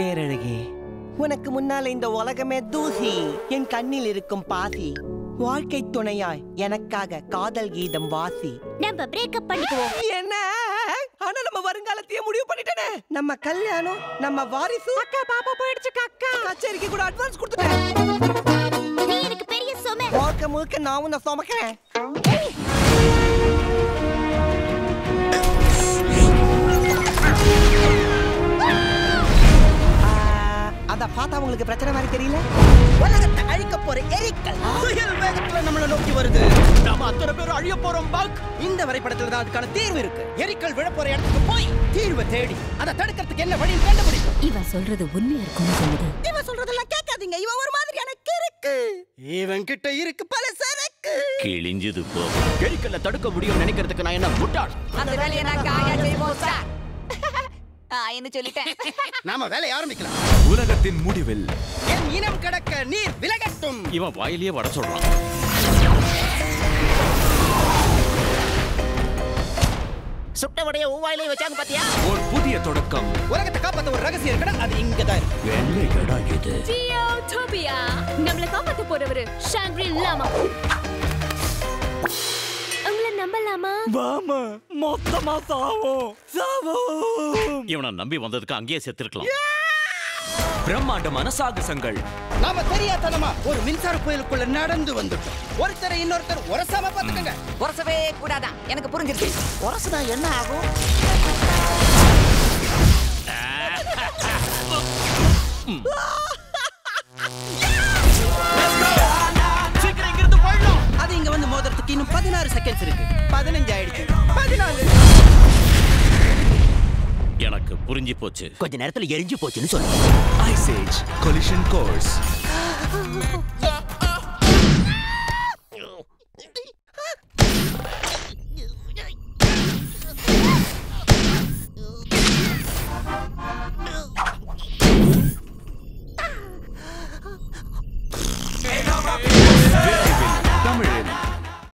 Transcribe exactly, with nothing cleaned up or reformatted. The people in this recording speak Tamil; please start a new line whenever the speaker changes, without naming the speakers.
பேரழகே, உனக்கு முன்னால இந்த உலகமே தூசி, என் கண்ணில் இருக்கும் பாசி. வாழ்க்கை துணையாய் எனக்காக காதல் கீதம் வாசி.
நம்ம பிரேக்கப் பண்ணிக்குவோம்.
என்ன? ஆனா நம்ம வருங்காலத்தையே முடிவு பண்ணிட்டேனே. நம்ம கல்யாணம், நம்ம வாரிசு. அக்கா பாப்பா போயிடுச்சு அக்கா. கச்சேரிக்கு கூட அட்வான்ஸ் கொடுத்துட்டேன்.
நீ எனக்கு பெரிய சுமை.
வாழ்க்கை முழுக்க நான் உன்னை சுமக்கிறேன். அத பார்த்தா உங்களுக்கு பிரச்சனை மாதிரி தெரியல? உலகத்தை அழிக்க போற எரிக்கல் புயல் வேகத்துல நம்மள நோக்கி வருது. நாம அத்தனை பேரும் அழிய போறோம் பாக். இந்த வரைபடத்துல தான் அதுக்கான தீர்வு இருக்கு. எரிக்கல் விழ போற இடத்துக்கு போய் தீர்வை தேடி அதை தடுக்கிறதுக்கு என்ன வழி கண்டுபிடிக்கும்.
இவன் சொல்றது உண்மையா இருக்கும்னு சொல்லுது.
இவன் சொல்றதெல்லாம் கேட்காதீங்க. இவன் ஒரு மாதிரியான கிறுக்கு. இவன் கிட்ட இருக்கு பல சரக்கு.
கிழிஞ்சது போ. எரிக்கல்ல தடுக்க முடியும் நினைக்கிறதுக்கு நான் என்ன முட்டாள்?
அந்த வேலையை நான் காயா செய்வோம் சார். என்ன சொல்லிட்டேன்.
நாம வேலைய ஆரம்பிக்கலாம்.
உலகத்தின் முடிவில்
என் இனம் கடக்க நீர் விலகட்டும்.
இவன் வாயிலேயே வட சொல்றான்.
சுட்ட வடைய ஊவாயிலே வச்சாங்க பாத்தியா?
ஒரு புதிய தொடக்கம்.
உலகத்தை காப்பாத்த ஒரு ரகசியம் இருக்கடா. அது இங்க தான் இருக்கு.
வெள்ளையடா இது.
ஜியோடோபியா. நம்மள காப்பாத்த போறவரு ஷாங்க்ரி-லாமா. நம்பலாமா?
வாமா, மொத்தமா சாவோம். சாவோம்.
இவனை நம்பி வந்ததுக்கு அங்கேயே செத்துருக்கலாம்.
பிரம்மாண்டமான சாகசங்கள்.
நாம தெரியாதனமா ஒரு மின்சார புயலுக்குள்ள நடந்து வந்துட்டோம். ஒருத்தரை இன்னொருத்தர் உரசாம பாத்துக்கங்க.
உரசவே கூடாதான். எனக்கு புரிஞ்சிருச்சு.
உரசுனா என்ன ஆகும்? அது இங்க வந்து மோதிரத்துக்கு இன்னும் பதினாறு செகண்ட்ஸ் இருக்கு. பதினஞ்சு ஆயிடுச்சு. பதினாலு.
எனக்கு புரிஞ்சு போச்சு.
கொஞ்ச நேரத்துல எரிஞ்சு போச்சுன்னு சொல்லு.
Ice age collision course.